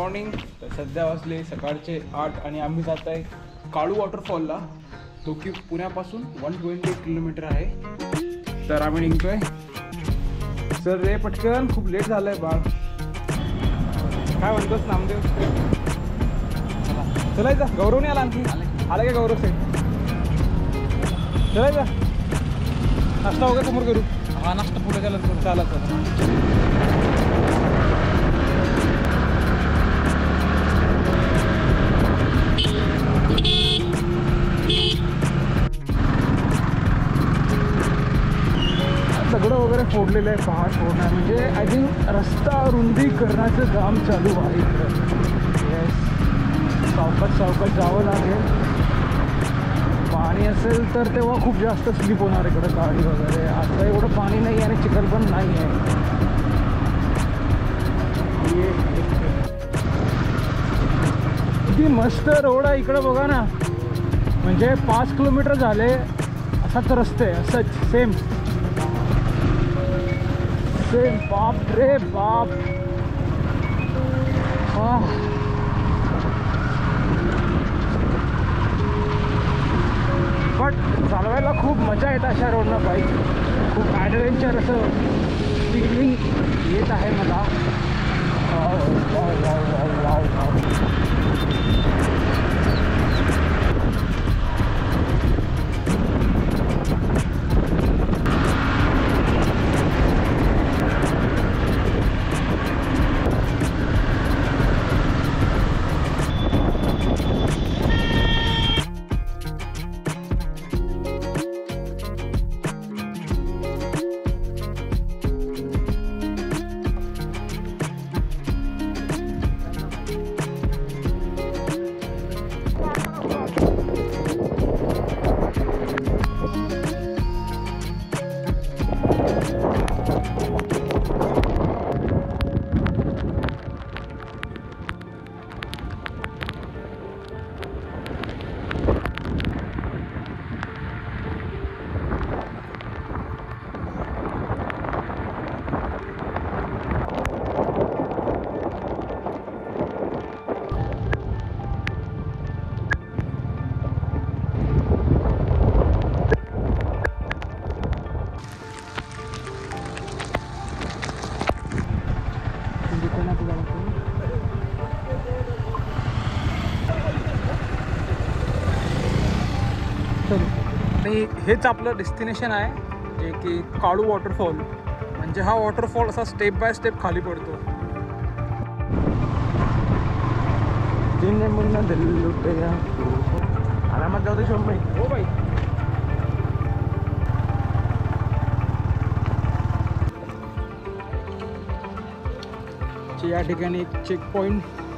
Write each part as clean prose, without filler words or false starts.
Morning. तर सध्या वाजले सकाळचे 8 आणि आम्ही जात आहे काळू वॉटरफॉलला, जो की पुण्यापासून 128 किलोमीटर आहे. तर आम्ही निघतोय. सर रे पटकन, खूप लेट झालं आहे बाळ. काय म्हणतोस नामदेव? चलायचं. गौरवने आला आणखी आला का गौरव साहेब? चलायचं. नाश्ता वगैरे समोर करू. हा नाश्ता पुढे गेला तर चालत सगळं वगैरे फोडलेलं आहे. पहाड फोडणार म्हणजे आय थिंक रस्ता रुंदीकरणाचं काम चालू आहे इकडं. येस, सावकाश जावं लागेल. पाणी असेल तर तेव्हा खूप जास्त स्लिप होणार इकडं गाडी वगैरे. आता एवढं पाणी नाही आणि चिखल पण नाही आहे. किती मस्त रोड आहे इकडं बघा ना. म्हणजे 5 किलोमीटर झाले असाच रस्ते, असंच सेम. बाप रे बाप. बट चालवायला खूप मजा येते अशा रोडनं. बाईक खूप ॲडव्हेंचर असं फीलिंग येत आहे मला. आणि हेच आपलं डेस्टिनेशन आहे, जे की काळू वॉटरफॉल. म्हणजे हा वॉटरफॉल असा स्टेप बाय स्टेप खाली पडतो. आरामात जाऊ दे शोभ भाई. हो भाई. या ठिकाणी एक चेक पॉइंट.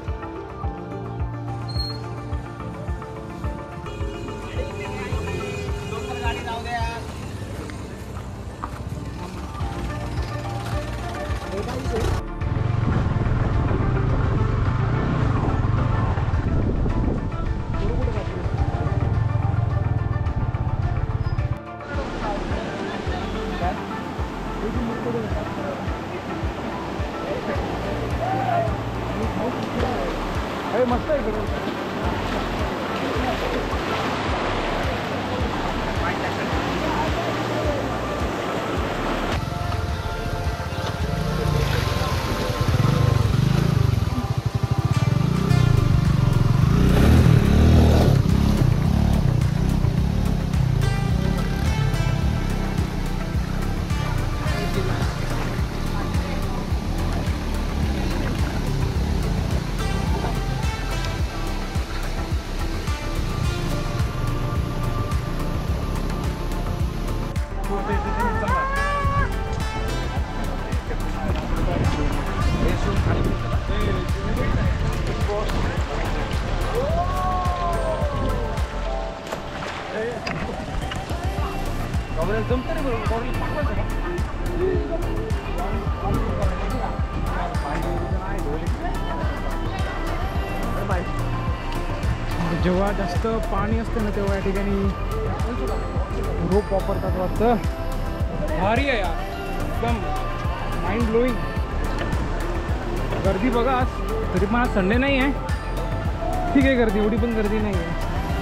मस्त आहे इकडे. जेव्हा जास्त पाणी असतं ना तेव्हा या ठिकाणी रोप वापरतात वाटतं. भारी आहे यार, एकदम माइंड ब्लोईंग. गर्दी बघा आज, तरी पण आज संडे नाही आहे, ठीक आहे गर्दी, एवढी पण गर्दी नाही आहे.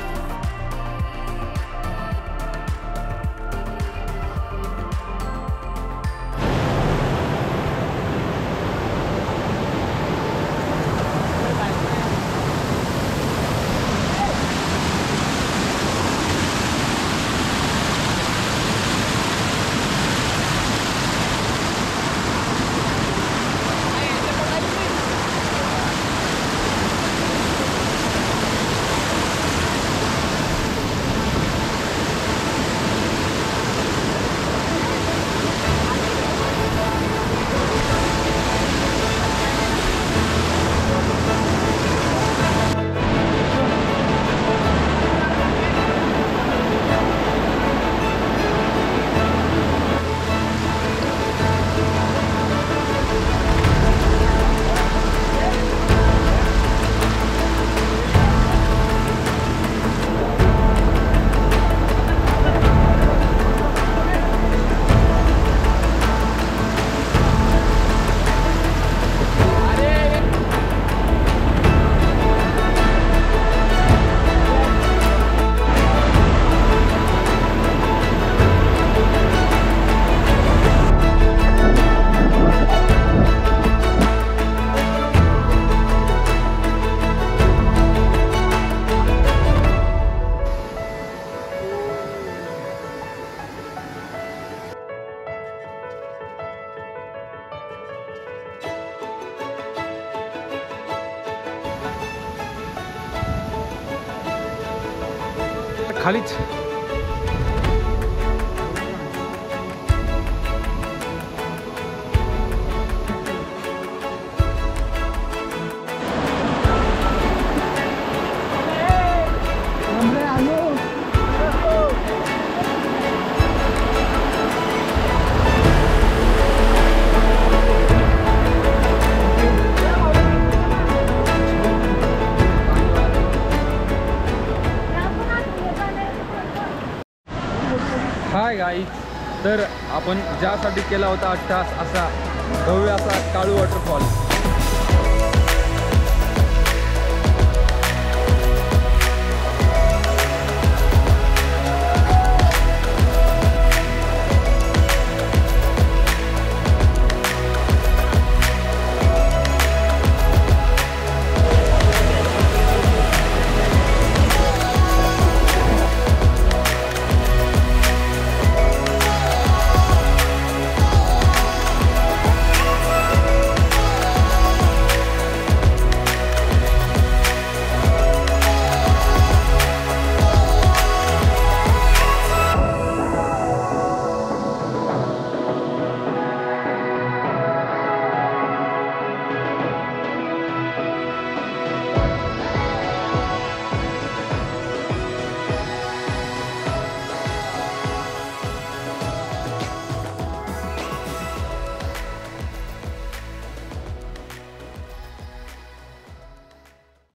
खालीच हाय गाईज. तर आपण ज्यासाठी केला होता 8 तास असा भव्य असा काळू वॉटरफॉल,